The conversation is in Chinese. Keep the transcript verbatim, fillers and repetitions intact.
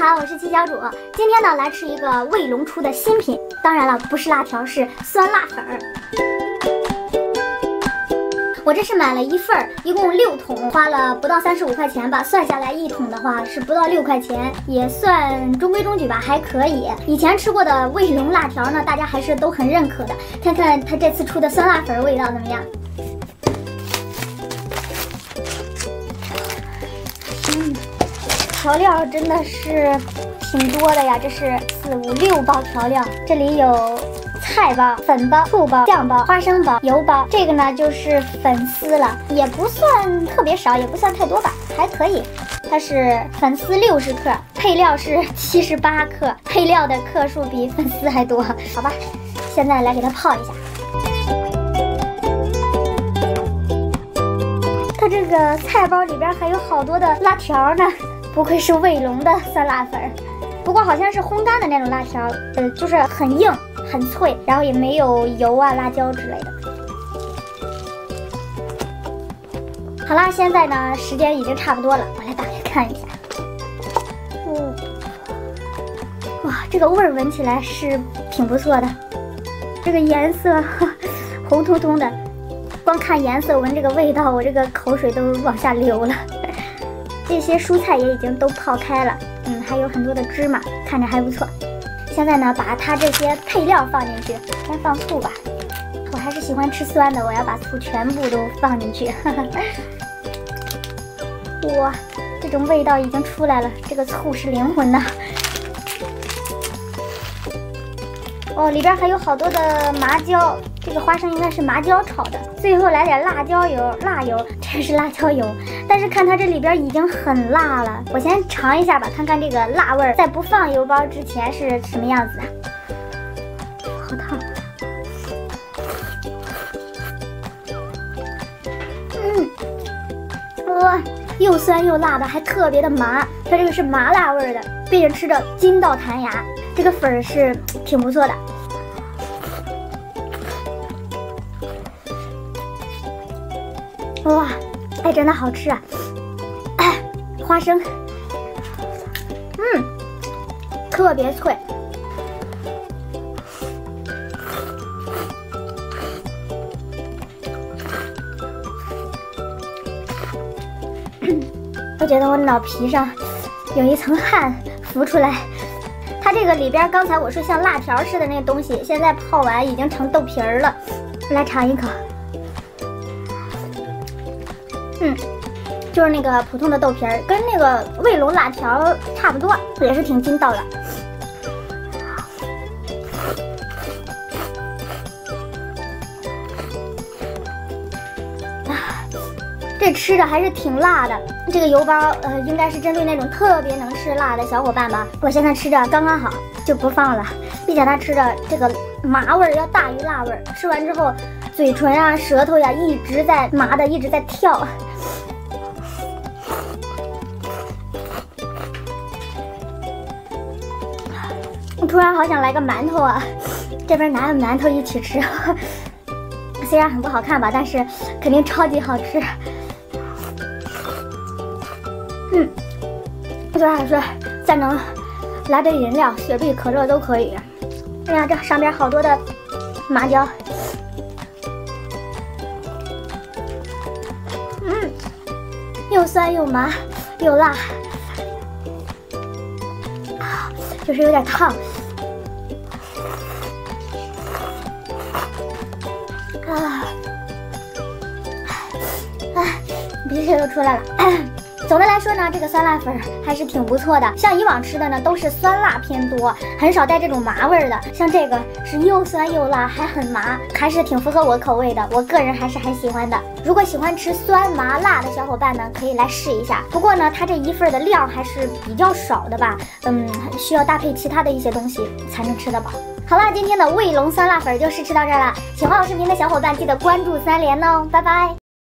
好，我是七小主。今天呢，来吃一个卫龙出的新品，当然了，不是辣条，是酸辣粉儿。我这是买了一份儿，一共六桶，花了不到三十五块钱吧。算下来一桶的话是不到六块钱，也算中规中矩吧，还可以。以前吃过的卫龙辣条呢，大家还是都很认可的。看看它这次出的酸辣粉味道怎么样？嗯，调料真的是挺多的呀，这是四五六包调料，这里有菜包、粉包、醋包、酱包、花生包、油包，这个呢就是粉丝了，也不算特别少，也不算太多吧，还可以。它是粉丝六十克，配料是七十八克，配料的克数比粉丝还多，好吧。现在来给它泡一下。它这个菜包里边还有好多的辣条呢，不愧是卫龙的酸辣粉。不过好像是烘干的那种辣条，呃，就是很硬很脆，然后也没有油啊、辣椒之类的。好啦，现在呢时间已经差不多了，我来打开看一下。嗯，哇，这个味儿闻起来是挺不错的，这个颜色红彤彤的，光看颜色闻这个味道，我这个口水都往下流了。这些蔬菜也已经都泡开了，嗯，还有很多的芝麻，看着还不错。现在呢，把它这些配料放进去，先放醋吧。我还是喜欢吃酸的，我要把醋全部都放进去。哇，这种味道已经出来了，这个醋是灵魂呐。哦，里边还有好多的麻椒，这个花生应该是麻椒炒的。最后来点辣椒油、辣油，这是辣椒油。但是看它这里边已经很辣了，我先尝一下吧，看看这个辣味儿在不放油包之前是什么样子啊？好烫！嗯，哇，又酸又辣的，还特别的麻。它这个是麻辣味儿的，被人吃的筋道弹牙。这个粉儿是挺不错的。哇，哎，真的好吃啊！哎，花生，嗯，特别脆。我觉得我脑皮上有一层汗浮出来。它这个里边，刚才我说像辣条似的那个东西，现在泡完已经成豆皮儿了。来尝一口。嗯，就是那个普通的豆皮儿，跟那个卫龙辣条差不多，也是挺筋道的。啊，这吃着还是挺辣的。这个油包，呃，应该是针对那种特别能吃辣的小伙伴吧。我现在吃着刚刚好，就不放了，并且它吃着这个麻味儿要大于辣味儿，吃完之后，嘴唇啊、舌头呀一直在麻的，一直在跳。我突然好想来个馒头啊！这边拿个馒头一起吃，虽然很不好看吧，但是肯定超级好吃。嗯，最好是再能来杯饮料，雪碧、可乐都可以。哎呀，这上边好多的麻椒。嗯，又酸又麻又辣，就是有点烫。啊，哎，鼻涕都出来了。总的来说呢，这个酸辣粉还是挺不错的。像以往吃的呢，都是酸辣偏多，很少带这种麻味儿的。像这个是又酸又辣，还很麻，还是挺符合我口味的。我个人还是很喜欢的。如果喜欢吃酸麻辣的小伙伴呢，可以来试一下。不过呢，它这一份的量还是比较少的吧，嗯，需要搭配其他的一些东西才能吃得饱。好啦，今天的卫龙酸辣粉就试吃到这儿了。喜欢我视频的小伙伴记得关注三连哦，拜拜。